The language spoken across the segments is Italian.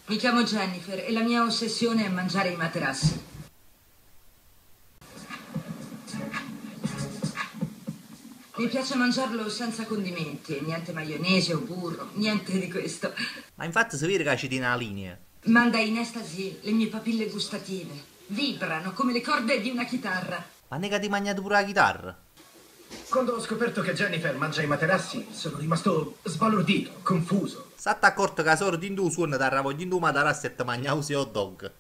Mi chiamo Jennifer e la mia ossessione è mangiare i materassi. Mi piace mangiarlo senza condimenti, niente maionese o burro, niente di questo. Ma infatti si vede che ci tiene la linea. Manda in estasi le mie papille gustative. Vibrano come le corde di una chitarra. Ma ne che ti mangiate pure la chitarra? Quando ho scoperto che Jennifer mangia i materassi, sono rimasto sbalordito, confuso. State accorto che solo di tu suona da ravoglio un materassi e ti mangia usi hot dog.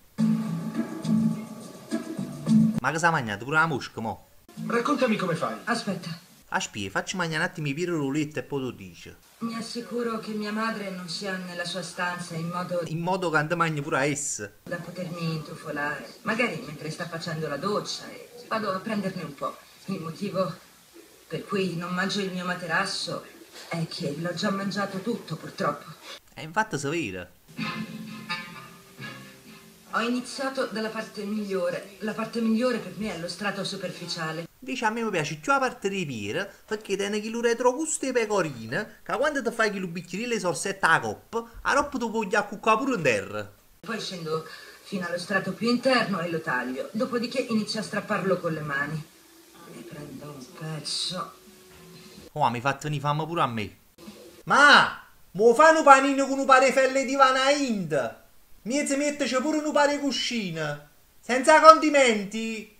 Ma che si mangiate pure la mosca, mo? Raccontami come fai. Aspetta, Aspetta, facci mangiare un attimo i pirulette e poi tu dici. mi assicuro che mia madre non sia nella sua stanza in In modo che ti mangi pure a essa. da potermi intrufolare. Magari mentre sta facendo la doccia e vado a prenderne un po'. Il motivo per cui non mangio il mio materasso è che l'ho già mangiato tutto, purtroppo. E infatti si vede. Ho iniziato dalla parte migliore. La parte migliore per me è lo strato superficiale. Invece a me mi piace più la parte di piede perché tiene che lo retrogusto di pecorine che quando ti fai che lo bicchierino le sorsette alla coppa, a roba tu puoi cuccare pure in terra. Poi scendo fino allo strato più interno e lo taglio. Dopodiché inizio a strapparlo con le mani. Ne prendo un pezzo. Oh, mi fate venire fame pure a me. Ma, mo fai un panino con un pare felle di Vana Ind. Miezza metteci pure un pare cuscina. Senza condimenti.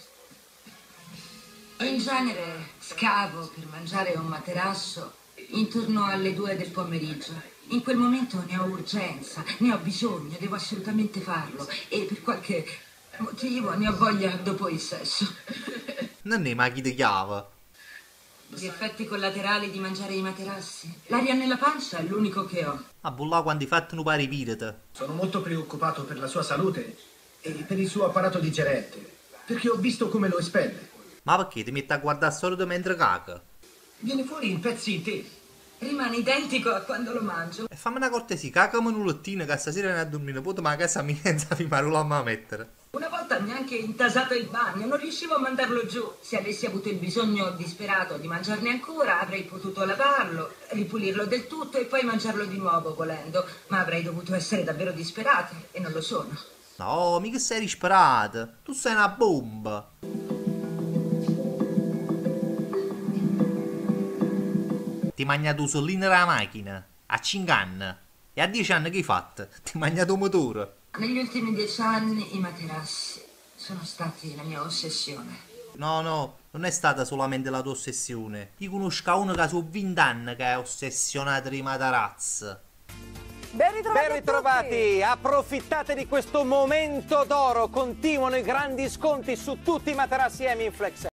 In genere scavo per mangiare un materasso intorno alle 2 del pomeriggio. In quel momento ne ho urgenza, ne ho bisogno, devo assolutamente farlo. E per qualche motivo ne ho voglia dopo il sesso. Non è ma chi ti chiava. Gli effetti collaterali di mangiare i materassi. L'aria nella pancia è l'unico che ho. A bullà quando hai fatto un pare pirete. Sono molto preoccupato per la sua salute e per il suo apparato digerente, perché ho visto come lo espelle. Ma perché ti metti a guardare solo mentre caga? Viene fuori in pezzi interi. Rimane identico a quando lo mangio. E fammi una cortesia, cagami un lettino che stasera ne a dormire, poi ma a casa mia senza filmare la a mettere. Una volta mi ha anche intasato il bagno, non riuscivo a mandarlo giù. Se avessi avuto il bisogno disperato di mangiarne ancora, avrei potuto lavarlo, ripulirlo del tutto e poi mangiarlo di nuovo volendo. Ma avrei dovuto essere davvero disperata e non lo sono. No, mica sei disperata. Tu sei una bomba. Ti mangiato tu solino della macchina, a 5 anni. E a 10 anni che hai fatto? Ti mangiato un motore. Negli ultimi 10 anni i materassi sono stati la mia ossessione. No, non è stata solamente la tua ossessione. Io conosco uno che su 20 anni che è ossessionato di matarazzi. Ben ritrovati, Ben ritrovati, approfittate di questo momento d'oro, continuano i grandi sconti su tutti i materassi Hemingflex.